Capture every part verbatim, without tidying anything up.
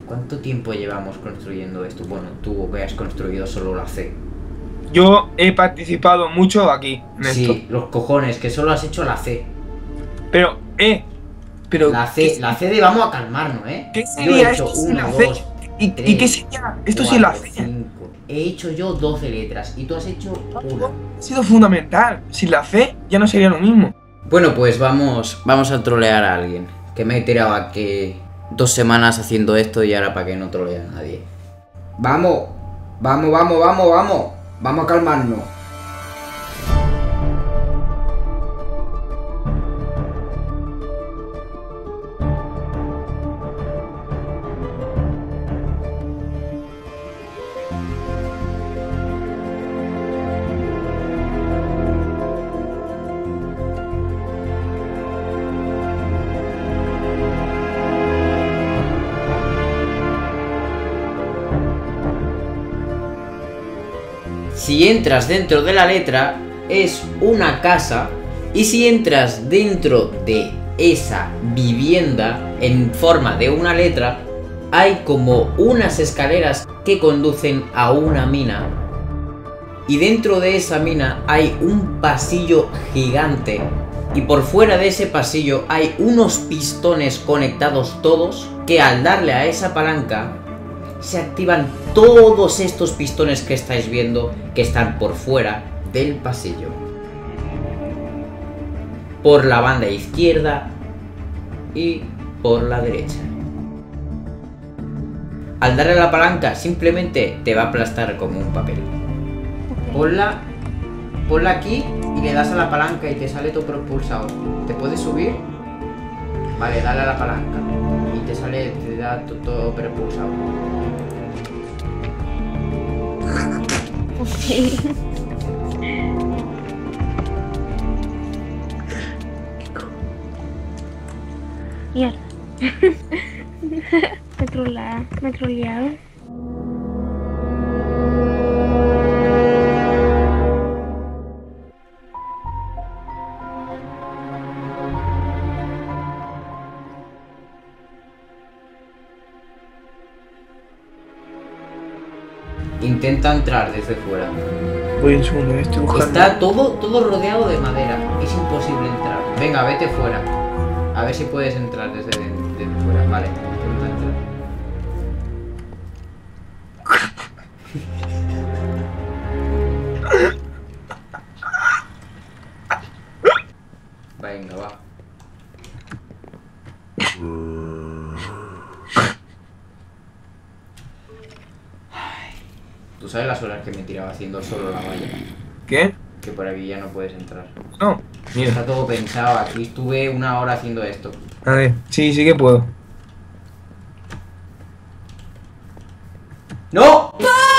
¿Cuánto tiempo llevamos construyendo esto? Bueno, tú que has construido solo la C. Yo he participado mucho aquí, en Sí, esto. los cojones, que solo has hecho la C. Pero, eh, pero... La C, ¿qué, la C de vamos a calmarnos, ¿eh? ¿qué Yo sería he hecho esto sin uno, la C? dos, ¿Y, tres, ¿Y qué sería? Esto cuatro, sin la C. cinco. He hecho yo doce letras y tú has hecho una. Ha sido fundamental. Sin la C ya no sería lo mismo. Bueno, pues vamos, vamos a trolear a alguien. Que me he tirado aquí dos semanas haciendo esto y ahora para que no trolee a nadie. Vamos, vamos, vamos, vamos, vamos. Vamos a calmarnos. Si entras dentro de la letra, es una casa. Y si entras dentro de esa vivienda en forma de una letra, hay como unas escaleras que conducen a una mina. Y dentro de esa mina hay un pasillo gigante. Y por fuera de ese pasillo hay unos pistones conectados todos, que al darle a esa palanca se activan todos estos pistones que estáis viendo, que están por fuera del pasillo. Por la banda izquierda y por la derecha. Al darle a la palanca simplemente te va a aplastar como un papel. Ponla, ponla aquí y le das a la palanca y te sale tu propulsador. ¿Te puedes subir? Vale, dale a la palanca y te sale, te da todo propulsador. Ok. Mierda. Me trolearon, me trolearon. Intenta entrar desde fuera. Voy un segundo, estoy buscando. Está todo, todo rodeado de madera. Es imposible entrar. Venga, vete fuera. A ver si puedes entrar desde, desde fuera. Vale, intenta entrar. Venga, va. Tú sabes las horas que me tiraba haciendo solo la valla. ¿Qué? Que por aquí ya no puedes entrar. No, mira. Está todo pensado. Aquí estuve una hora haciendo esto. A ver, sí, sí que puedo. ¡No!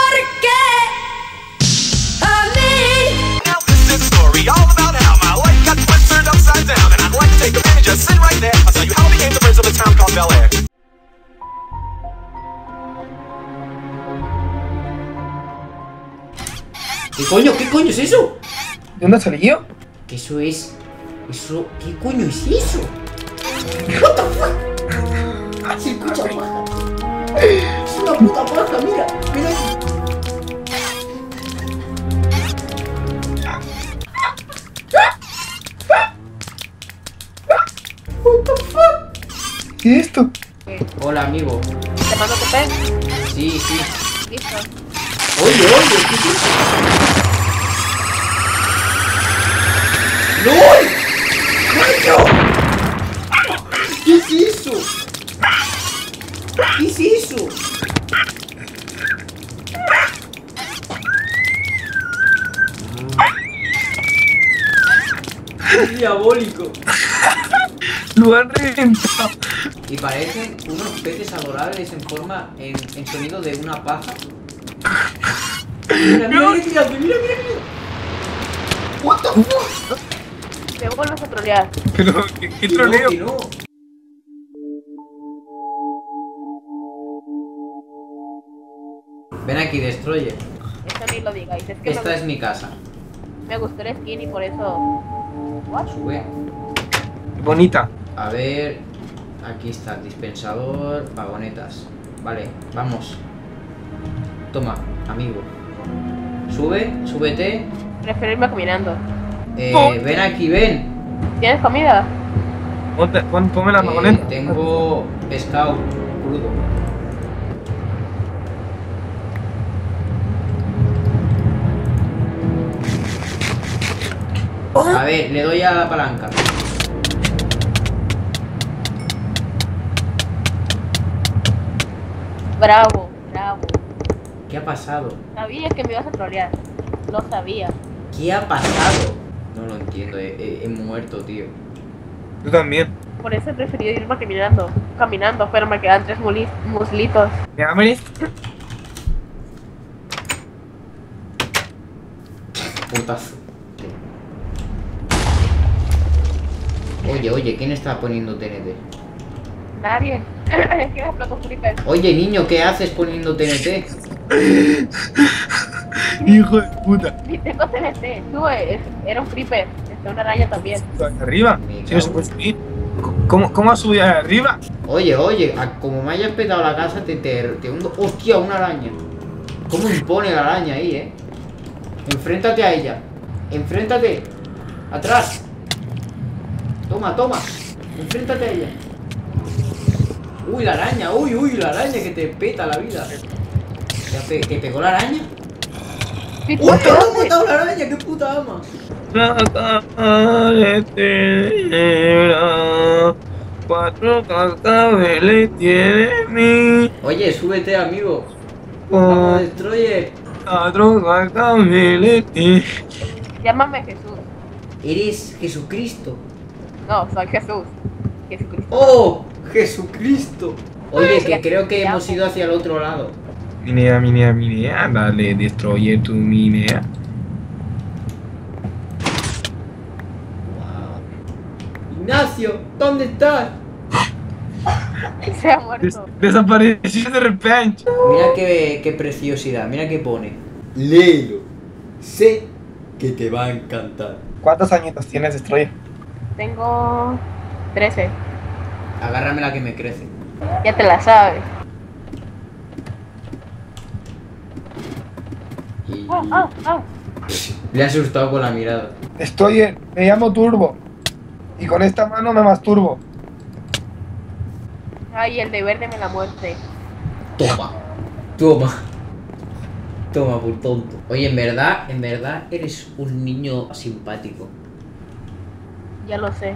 ¿Qué coño? ¿Qué coño es eso? ¿De dónde ha salido? ¿Qué eso es? Eso... ¿Qué coño es eso? What the fuck? Se escucha paja. Es una puta paja, mira. Mira aquí. What the fuck? ¿Qué es esto? Hola, amigo. ¿Te mando tu pez? Sí, sí. Listo. Oye, oye, ¿qué es eso? ¡LOL! ¡Coño! ¿Qué es eso? ¿Qué es eso? Es diabólico. Lo han reventado. Y parecen unos peces adorables en forma, en, en sonido de una paja. Mira, mira, mira, mira, mira, mira. What the fuck? Me vuelves a trolear. Pero, ¿qué, qué Que no, troleo? que no. Ven aquí, Destroyer. Eso ni lo digáis. Es que Esta me, es mi casa. me gustó el skin y por eso. ¿What? Sube. Bonita. A ver. Aquí está el dispensador. Vagonetas. Vale, vamos. Toma, amigo. Sube, súbete. Prefiero irme caminando. Eh, Oh. ven aquí, ven. ¿Tienes comida? Ponte, pon, ponme la Eh, vagoneta. tengo pescado crudo. A ver, le doy a la palanca. Bravo, bravo. ¿Qué ha pasado? Sabía que me ibas a trolear. Lo sabía. ¿Qué ha pasado? No lo entiendo, he, he- he muerto, tío. Tú también. Por eso he preferido irme caminando. Caminando, pero me quedan tres muli- muslitos. ¿Me abres? Putazo. Oye, oye, ¿quién está poniendo T N T? Nadie. Es que me explotó un creeper. Oye, niño, ¿qué haces poniendo T N T? Hijo de puta. Ni tengo T N T. Sube, es- era un creeper. Está una araña también. ¿Arriba? Me Si no se cago. puede subir. ¿Cómo, cómo has subido arriba? Oye, oye, a- como me hayas petado la casa, te, te, te hundo. ¡Hostia, una araña! ¿Cómo impone la araña ahí, eh? Enfréntate a ella. Enfréntate. Atrás. Toma, toma. Enfréntate a ella. Uy, la araña. Uy, uy, la araña que te peta la vida. ¿Te, pe- te pegó la araña? Sí, ¡Uy, te ¿por ha qué? matado la araña! ¡Qué puta ama! La carretera, cuatro cascabeles tiene mi. Oye, súbete, amigo. Vamos, Destroyer. Cuatro cascabeles tiene. Llámame Jesús. Eres Jesucristo. No, soy Jesús. Jesucristo. ¡Oh! ¡Jesucristo! Oye, que Ya- creo que ya, hemos pues. ido hacia el otro lado. Minea, minea, minea, dale, destruye tu minea. Wow. Ignacio, ¿dónde estás? Se ha Des- muerto. desapareció de repente. Mira qué, qué preciosidad, mira qué pone. Léelo. Sé que te va a encantar. ¿Cuántos añitos tienes, Destroyer? Tengo trece. Agárrame la que me crece. Ya te la sabes. Y... Ah, ah, ah. Le ha asustado con la mirada. Destroyer, me llamo Turbo. Y con esta mano me masturbo. Ay, el de verde me la muerte. Toma. Toma. Toma, por tonto. Oye, en verdad, en verdad eres un niño simpático. Ya lo sé.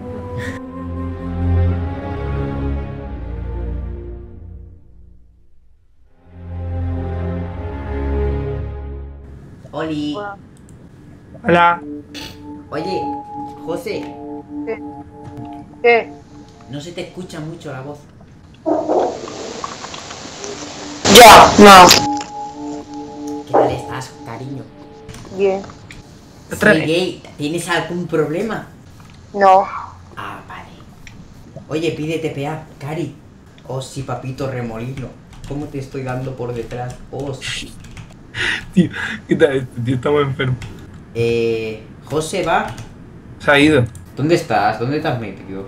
Oli. Wow. Hola. Oye, José, ¿Qué? no se te escucha mucho la voz. Ya, no. ¿Qué tal estás, cariño? Bien. Soy gay. ¿Tienes algún problema? No. Ah, vale. Oye, pide T P A, Cari. Oh, sí, papito remolino. ¿Cómo te estoy dando por detrás? Oh, sí. Tío, ¿qué tal este tío? Estamos enfermos. Eh... José, va. Se ha ido. ¿Dónde estás? ¿Dónde te has metido?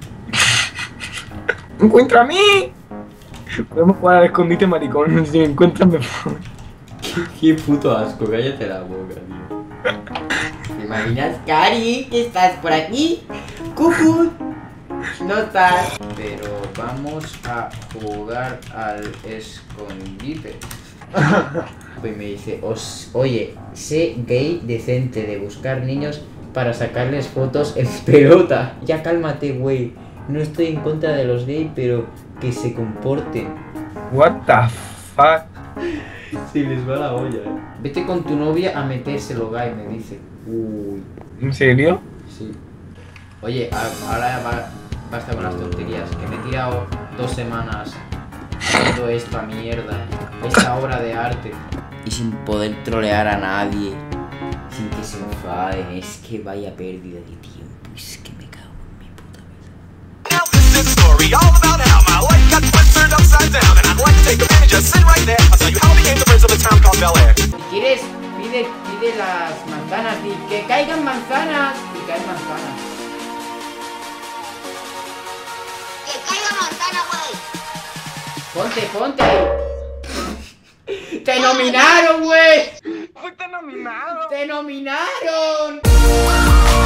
¡Encuentra a mí! Podemos jugar al escondite maricón. Si me encuentran, me pongo. Qué puto asco, cállate la boca, tío. ¿Te imaginas, Cari, que estás por aquí? ¡Cucu! No estás. Pero vamos a jugar al escondite. Pues me dice, "Os- oye, sé gay decente de buscar niños para sacarles fotos en pelota. Ya cálmate, güey. No estoy en contra de los gays, pero que se comporten. What the fuck? Se les va la olla, eh. Vete con tu novia a metérselo, gay, me dice. Uy, ¿En serio? sí. Oye, a- ahora va, basta con las tonterías. Que me he tirado dos semanas haciendo esta mierda, esta obra de arte. Y sin poder trolear a nadie, sin que se enfaden. Es que vaya pérdida de tiempo. Es que me cago en mi puta vida. Now this is story all about how my life got flipped turned upside down, and I'd like to take a minute, just sit right there. I'll tell you how I became the prince of the town called Bel Air. Si quieres, pide, pide las manzanas y que caigan manzanas. Y caen manzanas. Que caiga manzana, güey. Ponte, ponte. ¡Te nominaron, güey! ¡Fuiste nominado! ¡Te nominaron!